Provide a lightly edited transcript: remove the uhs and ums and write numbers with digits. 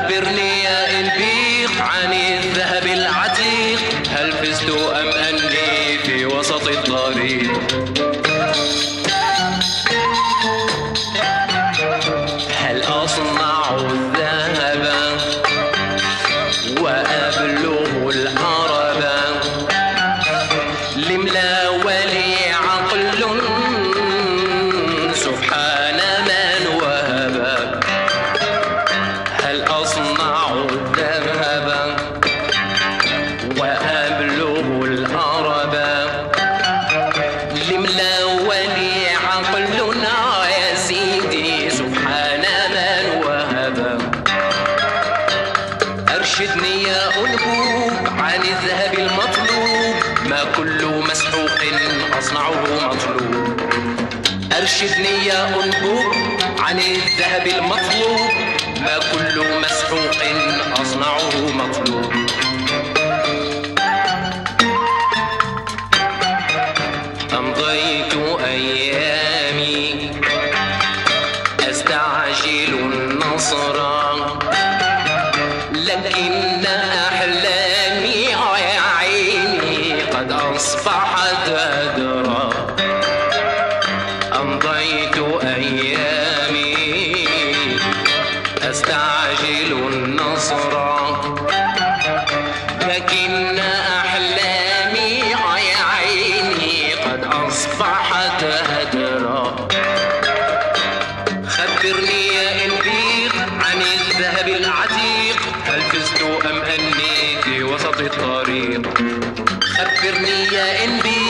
خبرني يا انبيق عن الذهب العتيق، هل فزت أم أني في وسط الطريق؟ هل أصنع الذهب وأبلغ العرب؟ لملا ولي عقل سبحان من وهب. هل أصنع الذهب وأبلغ العرب؟ لملا ولي عقلنا يا سيدي سبحان من وهب. أرشدني يا أنبوب عن الذهب المطلوب، ما كل مسحوق أصنعه مطلوب. أرشدني يا أنبوب عن الذهب المطلوب، ما كل مسحوق أصنعه مطلوب. أمضيت أيامي أستعجل النصر، لكن أحلامي يا عيني قد أصبحت هدرا. أمضيت أيامي أستعجل النصر، لكن أحلامي يا عيني قد أصبحت هدرا. خبرني يا انبيق عن الذهب العتيق، هل فزت أم أني في وسط الطريق؟ خبرني يا انبيق